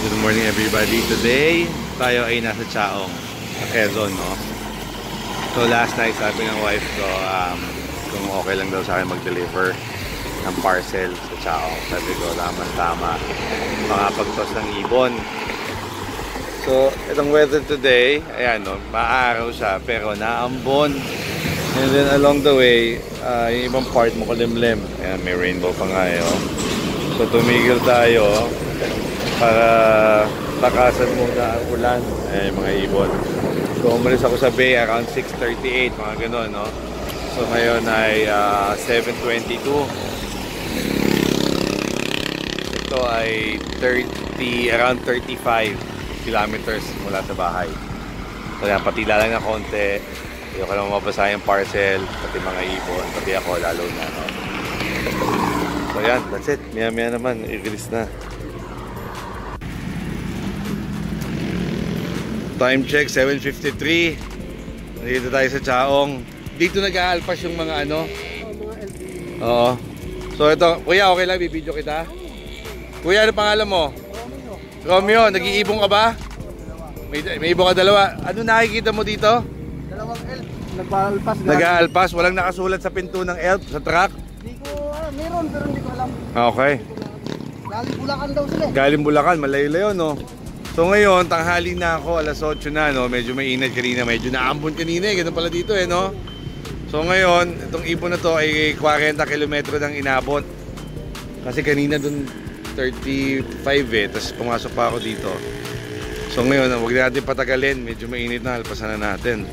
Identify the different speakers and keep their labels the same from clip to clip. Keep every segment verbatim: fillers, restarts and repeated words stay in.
Speaker 1: Good morning everybody. Today, tayo ay nasa Tiaong, sa Quezon, no? So last night sabi ng wife ko um, kung okay lang daw sa akin mag-deliver ng parcel sa Tiaong. Sabi ko, tama-tama, makapagtos ng ibon. So, itong weather today, ayan, no, maaraw siya pero naambon. And then along the way, uh, yung ibang part mo kulimlim. Ayan, may rainbow pa nga eh, oh. So tumigil tayo para takasan muna ang ulan. Ayan yung mga ibon. So umalis ako sa bay around six thirty-eight, mga ganun, no? So ngayon ay uh, seven twenty-two. Ito ay thirty, around thirty-five kilometers mula sa bahay. So yan, patila lang na konti. Ayoko lang mabasa yung parcel, pati mga ibon, pati ako lalo na, no? So yan, that's it. Maya maya naman, i-release na. Time check, seven fifty-three. Nandito tayo sa Tiaong. Dito nag-aalpas yung mga ano. Oo. So ito, kuya, okay lang, bibidyo kita. Kuya, ano pangalan mo? Romeo. Romeo, nag-iibong ka ba? May, may ibong ka dalawa. Ano nakikita mo dito?
Speaker 2: Dalawang elf. Nag-aalpas.
Speaker 1: Nag-aalpas, walang nakasulat sa pinto ng elf sa truck?
Speaker 2: Hindi ko, uh, meron pero hindi ko alam.
Speaker 1: Okay.
Speaker 2: Galing Bulacan daw sila.
Speaker 1: Galing Bulacan, malayo-layo, no? So ngayon, tanghali na ako, alas otso na, no? Medyo mainit kanina, medyo naambon kanina eh, ganun pala dito eh, no? So ngayon, itong ibon na to ay forty kilometro ng inabot. Kasi kanina dun thirty-five eh, tapos pumasok pa ako dito. So ngayon, huwag natin patagalin, medyo mainit na, alpasan na natin.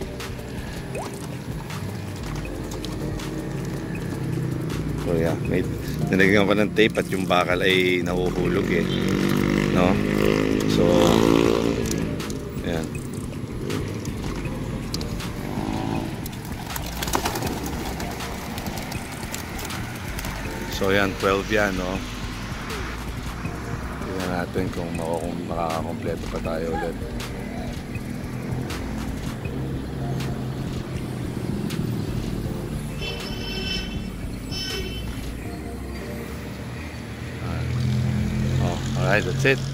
Speaker 1: So yeah, may nilagyan ko ng tape at yung bakal ay nahuhulog eh, no? So yan. So yan, twelve yan, no? Tingnan natin kung makakakompleto pa tayo ulit. Alright, that's it.